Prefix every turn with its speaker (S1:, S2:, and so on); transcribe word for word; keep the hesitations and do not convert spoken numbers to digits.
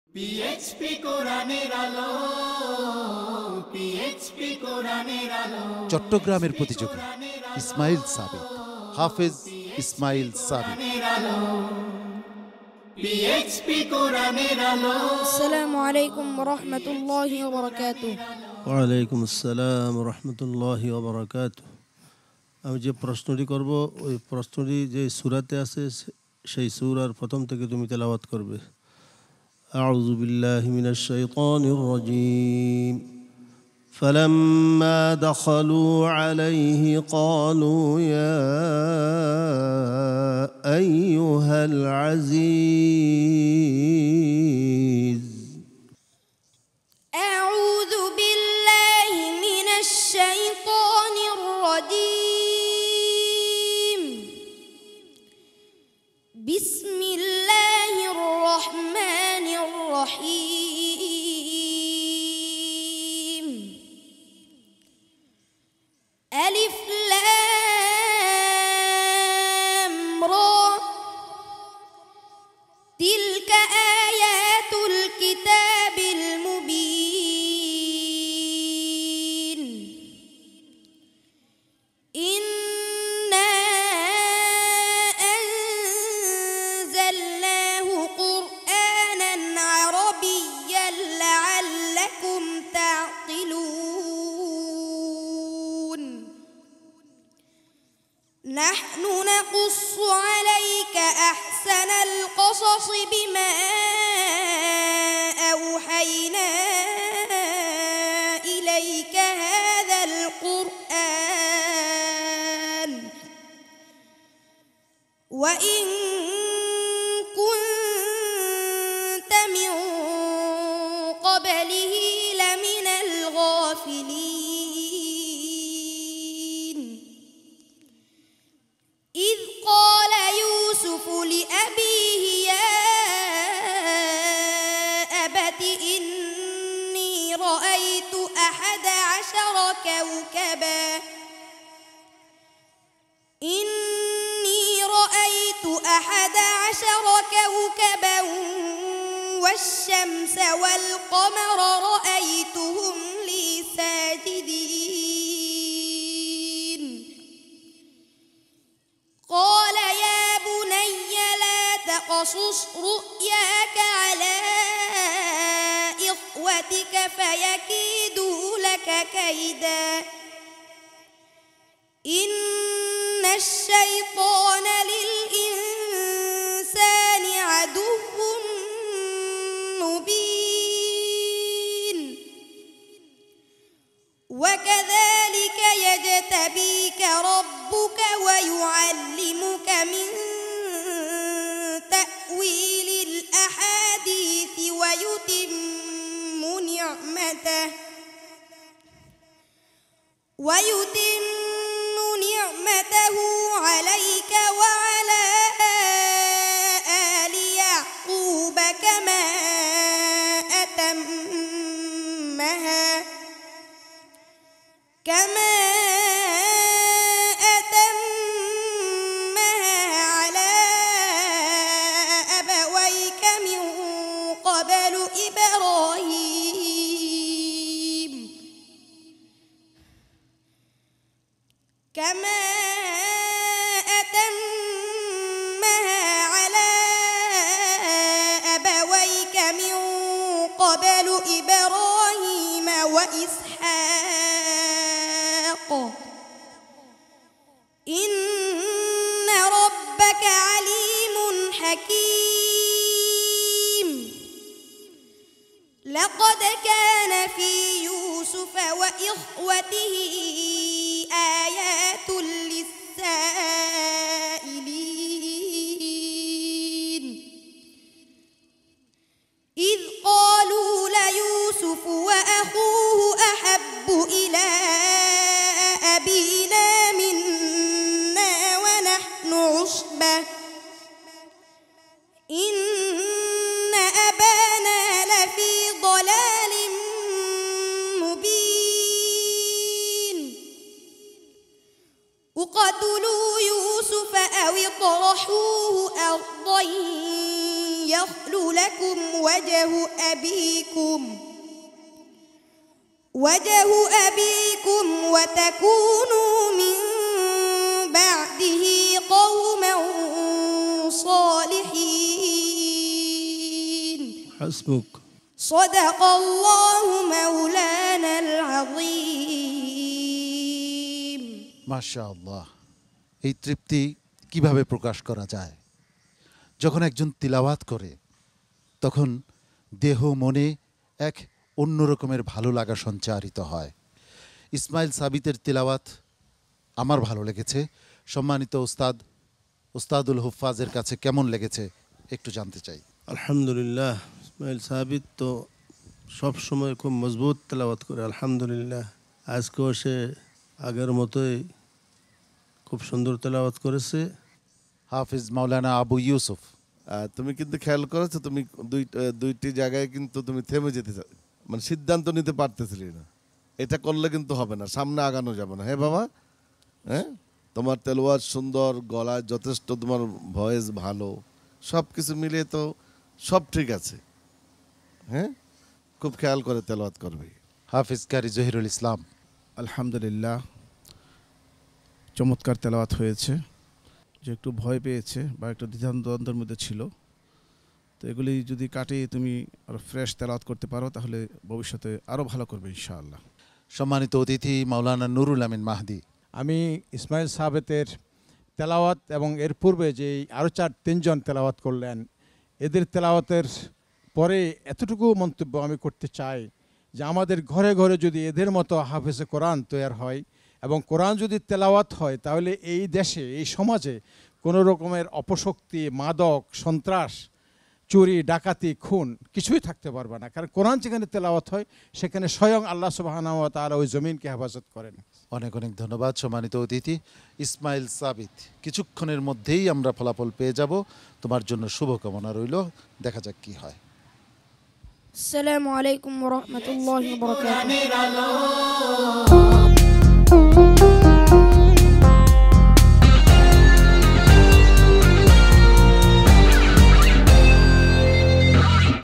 S1: পিএইচপি কোরআনের আলো, পিএইচপি কোরআনের আলো।
S2: চট্টগ্রামের প্রতিযোগী ইসমাইল সাবিক, হাফেজ ইসমাইল সাবিক।
S1: পিএইচপি কোরআনের আলো।
S3: আসসালামু আলাইকুম ওয়া রাহমাতুল্লাহি ওয়া বারাকাতুহু।
S4: ওয়া আলাইকুম আসসালাম ওয়া রাহমাতুল্লাহি ওয়া বারাকাতুহু। আমি যে প্রশ্নটি করব ওই প্রশ্নটি যে সূরাতে আছে সেই সূরার প্রথম থেকে তুমি তেলাওয়াত করবে। আউযু বিল্লাহি মিনাশ শাইতানির রাজীম। فلما دخلوا عليه قالوا يا أيها العزيز.
S3: أعوذ بالله من الشيطان الرجيم. بسم الله الرحمن الرحيم. ألف لام را. تلك آيات الكتاب المبين. إنا أنزلناه قرآنا عربيا لعلكم تعقلون. نحن نقص عليك أحسن القصص بما أوحينا إليك هذا القرآن وإن كنت من قبله لمن الغافلين. إذ قال يوسف لأبيه يا أبت إني رأيت أحد عشر كوكبا إني رأيت أحد عشر كوكبا والشمس والقمر رأيتهم لي ساجدين. قال يا بني لا تقصص رؤياك على إخوتك فيكيدوا لك كيدا. إن الشيطان للإنسان عدو مبين. وكذلك يجتبيك ربك ويعلمك من تأويل الأحاديث ويتم نعمته ويتم نعمته عليك وعلى آل يعقوب كما أتمها كما أتمها على أبويك من قبل إبراهيم كما أتمها على أبويك من قبل إبراهيم وإسحاق إن ربك عليم حكيم. لقد كان في يوسف وإخوته آيات للسائلين. إذ قالوا ليوسف وأخوه أحب إلى أبينا منا ونحن عصبة إن أبانا لفي ضلال مبين. اقتلوا يوسف أو اطرحوه أرضا يخل لكم وجه أبيكم وجه أبيكم وتكونوا من بعده قوما صالحين
S4: حسبك
S3: صدق الله مولانا العظيم
S2: মাশাআল্লাহ। এই তৃপ্তি কিভাবে প্রকাশ করা যায়? যখন একজন তিলাওয়াত করে তখন দেহ মনে এক অন্য রকমের ভালো লাগা সঞ্চারিত হয়। ইসমাইল সাবিতের তিলাওয়াত আমার ভালো লেগেছে। সম্মানিত উস্তাদ উস্তাদুল হুফাজের কাছে কেমন লেগেছে একটু জানতে চাই।
S4: আলহামদুলিল্লাহ, ইসমাইল সাবিত তো সব সময় খুব মজবুত তেলাওয়াত করে। আলহামদুলিল্লাহ, আজকেও সে আগের মতোই খুব সুন্দর তেলাওয়াত করেছে।
S2: হাফিজ মাওলানা আবু ইউসুফ,
S5: আহ, তুমি কিন্তু খেয়াল করেছো, তুমি দুই দুইটি জায়গায় কিন্তু তুমি থেমে যেতে চা- মানে সিদ্ধান্ত নিতে পারতেছিলি না। এটা করলে কিন্তু হবে না, সামনে আগানো যাবে না। হ্যাঁ বাবা, হ্যাঁ তোমার তেলোয়ার সুন্দর, গলায় যথেষ্ট, তোমার ভয়েস ভালো, সব কিছু মিলিয়ে তো সব ঠিক আছে। হ্যাঁ, খুব খেয়াল করে তেলাওয়াত করবে।
S2: হাফিজ কারি জহিরুল ইসলাম,
S6: আলহামদুলিল্লাহ, চমৎকার তেলাওয়াত হয়েছে। যে একটু ভয় পেয়েছে বা একটু দ্বিধাদ্বন্দ্বের মধ্যে ছিল, তো এগুলি যদি কাটিয়ে তুমি আরও ফ্রেশ তেলাওয়াত করতে পারো তাহলে ভবিষ্যতে আরও ভালো করবে ইনশাআল্লাহ।
S2: সম্মানিত অতিথি মাওলানা নুরুল আমিন মাহদি।
S7: আমি ইসমাইল সাবেতের তেলাওয়াত এবং এর পূর্বে যে আরও চার তিনজন তেলাওয়াত করলেন, এদের তেলাওয়াতের পরে এতটুকু মন্তব্য আমি করতে চাই যে আমাদের ঘরে ঘরে যদি এদের মতো হাফেজে কোরআন তৈরি হয় এবং কোরআন যদি তেলাওয়াত হয়, তাহলে এই দেশে, এই সমাজে কোনো রকমের অপশক্তি, মাদক, সন্ত্রাস, চুরি, ডাকাতি, খুন কিছুই থাকতে পারবে না। কারণ কোরআন যেখানে তেলাওয়াত হয় সেখানে স্বয়ং আল্লাহ সুবহানাহু ওয়া তাআলা ওই জমিনকে হেফাজত করেন।
S2: অনেক অনেক ধন্যবাদ সম্মানিত অতিথি ইসমাইল সাবিত। কিছুক্ষণের মধ্যেই আমরা ফলাফল পেয়ে যাব। তোমার জন্য শুভকামনা রইল, দেখা যাক কি হয়।
S3: السلام عليكم ورحمة الله وبركاته
S1: কোরআনের আলো